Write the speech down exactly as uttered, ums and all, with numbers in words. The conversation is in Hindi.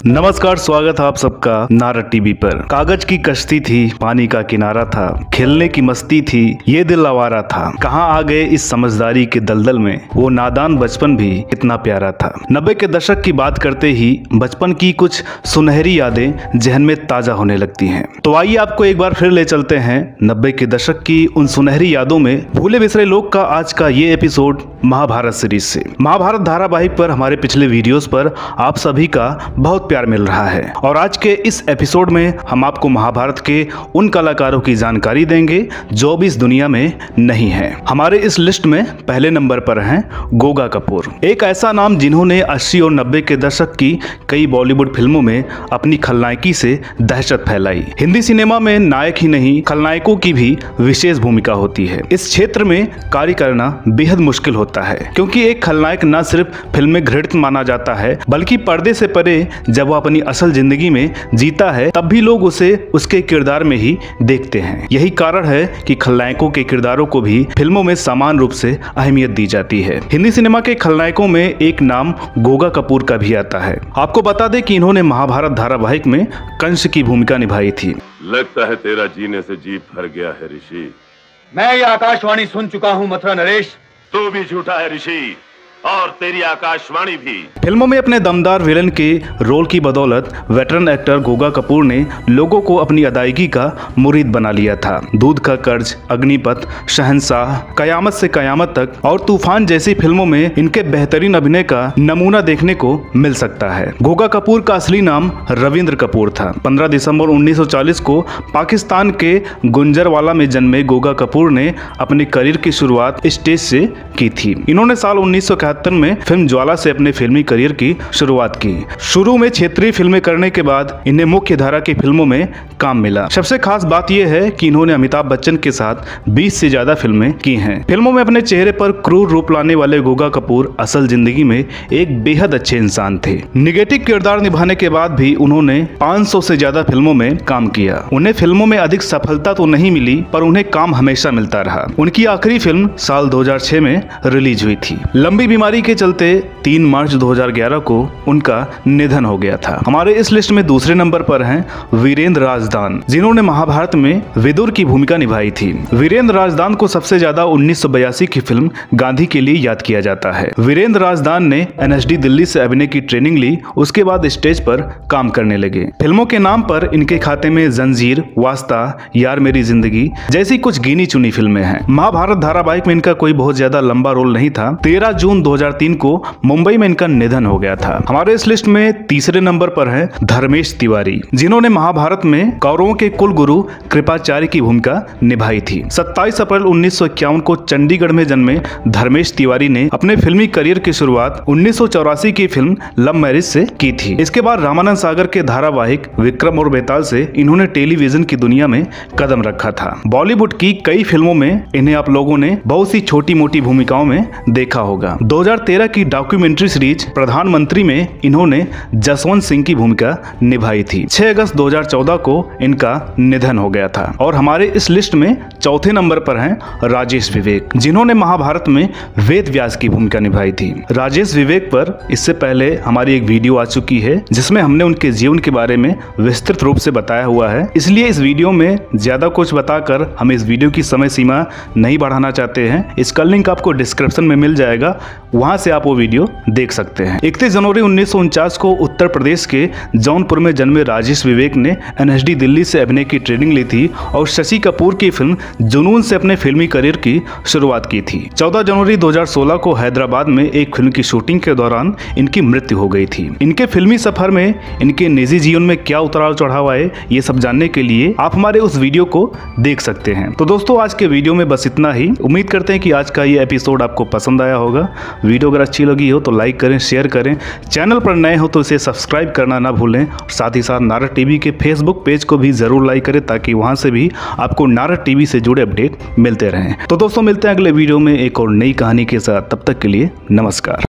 नमस्कार, स्वागत है आप सबका नारद टीवी पर। कागज की कश्ती थी, पानी का किनारा था, खेलने की मस्ती थी, ये दिल आवारा था। कहाँ आ गए इस समझदारी के दलदल में, वो नादान बचपन भी कितना प्यारा था। नब्बे के दशक की बात करते ही बचपन की कुछ सुनहरी यादें जहन में ताजा होने लगती हैं। तो आइए आपको एक बार फिर ले चलते हैं नब्बे के दशक की उन सुनहरी यादों में भूले बिसरे लोग का आज का ये एपिसोड महाभारत सीरीज से। महाभारत धारावाहिक पर हमारे पिछले वीडियोस पर आप सभी का बहुत प्यार मिल रहा है और आज के इस एपिसोड में हम आपको महाभारत के उन कलाकारों की जानकारी देंगे जो अब इस दुनिया में नहीं है। हमारे इस लिस्ट में पहले नंबर पर हैं गोगा कपूर, एक ऐसा नाम जिन्होंने अस्सी और नब्बे के दशक की कई बॉलीवुड फिल्मों में अपनी खलनायकी से दहशत फैलाई। हिंदी सिनेमा में नायक ही नहीं खलनायकों की भी विशेष भूमिका होती है। इस क्षेत्र में कार्य करना बेहद मुश्किल होता है क्योंकि एक खलनायक न सिर्फ फिल्म में घृणित माना जाता है बल्कि पर्दे से परे जब वो अपनी असल जिंदगी में जीता है तब भी लोग उसे उसके किरदार में ही देखते हैं। यही कारण है कि खलनायकों के किरदारों को भी फिल्मों में समान रूप से अहमियत दी जाती है। हिंदी सिनेमा के खलनायकों में एक नाम गोगा कपूर का भी आता है। आपको बता दें कि इन्होंने महाभारत धारावाहिक में कंस की भूमिका निभाई थी। लगता है तेरा जीने से जी भर गया है ऋषि। मैं ये आकाशवाणी सुन चुका हूँ मथुरा नरेश। तू भी झूठा है ऋषि और तेरी आकाशवाणी भी। फिल्मों में अपने दमदार विलन के रोल की बदौलत वेटरन एक्टर गोगा कपूर ने लोगों को अपनी अदायगी का मुरीद बना लिया था। दूध का कर्ज, अग्निपथ, शहंशाह, कयामत से कयामत तक और तूफान जैसी फिल्मों में इनके बेहतरीन अभिनय का नमूना देखने को मिल सकता है। गोगा कपूर का असली नाम रविंद्र कपूर था। पंद्रह दिसंबर उन्नीस सौ चालीस को पाकिस्तान के गुंजरवाला में जन्मे गोगा कपूर ने अपने करियर की शुरुआत स्टेज से की थी। इन्होंने साल उन्नीस सौ में फिल्म ज्वाला से अपने फिल्मी करियर की शुरुआत की। शुरू में क्षेत्रीय फिल्में करने के बाद इन्हें मुख्य धारा की फिल्मों में काम मिला। सबसे खास बात यह है कि इन्होंने अमिताभ बच्चन के साथ बीस से ज्यादा फिल्में की हैं। फिल्मों में अपने चेहरे पर क्रूर रूप लाने वाले गोगा कपूर असल जिंदगी में एक बेहद अच्छे इंसान थे। निगेटिव किरदार निभाने के बाद भी उन्होंने पाँच सौ से ज्यादा फिल्मों में काम किया। उन्हें फिल्मों में अधिक सफलता तो नहीं मिली पर उन्हें काम हमेशा मिलता रहा। उनकी आखिरी फिल्म साल दो हज़ार छह में रिलीज हुई थी। लंबी बीमारी के चलते तीन मार्च दो हज़ार ग्यारह को उनका निधन हो गया था। हमारे इस लिस्ट में दूसरे नंबर पर हैं वीरेंद्र राजदान, जिन्होंने महाभारत में विदुर की भूमिका निभाई थी। वीरेंद्र राजदान को सबसे ज्यादा उन्नीस सौ बयासी की फिल्म गांधी के लिए याद किया जाता है। वीरेंद्र राजदान ने एन एस डी दिल्ली से अभिनय की ट्रेनिंग ली, उसके बाद स्टेज पर काम करने लगे। फिल्मों के नाम पर इनके खाते में जंजीर, वास्ता, यार मेरी जिंदगी जैसी कुछ गिनी चुनी फिल्में हैं। महाभारत धारावाहिक में इनका कोई बहुत ज्यादा लंबा रोल नहीं था। तेरह जून दो हज़ार तीन को मुंबई में इनका निधन हो गया था। हमारे इस लिस्ट में तीसरे नंबर पर हैं धर्मेश तिवारी, जिन्होंने महाभारत में कौरवों के कुल गुरु कृपाचार्य की भूमिका निभाई थी। सत्ताईस अप्रैल उन्नीस सौ इक्यावन को चंडीगढ़ में जन्मे धर्मेश तिवारी ने अपने फिल्मी करियर की शुरुआत उन्नीस सौ चौरासी की फिल्म लव मैरिज से की थी। इसके बाद रामानंद सागर के धारावाहिक विक्रम और बेताल से इन्होंने टेलीविजन की दुनिया में कदम रखा था। बॉलीवुड की कई फिल्मों में इन्हें आप लोगों ने बहुत सी छोटी मोटी भूमिकाओं में देखा होगा। दो हज़ार तेरह की डॉक्यूमेंट्री सीरीज प्रधानमंत्री में इन्होंने जसवंत सिंह की भूमिका निभाई थी। छह अगस्त दो हज़ार चौदह को इनका निधन हो गया था। और हमारे इस लिस्ट में चौथे नंबर पर हैं राजेश विवेक, जिन्होंने महाभारत में वेद व्यास की भूमिका निभाई थी। राजेश विवेक पर इससे पहले हमारी एक वीडियो आ चुकी है जिसमें हमने उनके जीवन के बारे में विस्तृत रूप से बताया हुआ है, इसलिए इस वीडियो में ज्यादा कुछ बताकर हम इस वीडियो की समय सीमा नहीं बढ़ाना चाहते हैं। इसका लिंक आपको डिस्क्रिप्शन में मिल जाएगा, वहां से आप वो वीडियो देख सकते हैं। इकतीस जनवरी उन्नीस सौ उनचास को उत्तर प्रदेश के जौनपुर में जन्मे राजेश विवेक ने एन एस डी दिल्ली से अभिनय की ट्रेनिंग ली थी और शशि कपूर की फिल्म जुनून से अपने फिल्मी करियर की शुरुआत की थी। चौदह जनवरी दो हज़ार सोलह को हैदराबाद में एक फिल्म की शूटिंग के दौरान इनकी मृत्यु हो गई थी। इनके फिल्मी सफर में इनके निजी जीवन में क्या उतार चढ़ाव आए ये सब जानने के लिए आप हमारे उस वीडियो को देख सकते हैं। तो दोस्तों आज के वीडियो में बस इतना ही। उम्मीद करते हैं कि आज का ये एपिसोड आपको पसंद आया होगा। वीडियो अगर अच्छी लगी हो तो लाइक करें, शेयर करें। चैनल पर नए हो तो इसे सब्सक्राइब करना ना भूलें और साथ ही साथ नारद टीवी के फेसबुक पेज को भी जरूर लाइक करें ताकि वहां से भी आपको नारद टीवी से जुड़े अपडेट मिलते रहें। तो दोस्तों मिलते हैं अगले वीडियो में एक और नई कहानी के साथ। तब तक के लिए नमस्कार।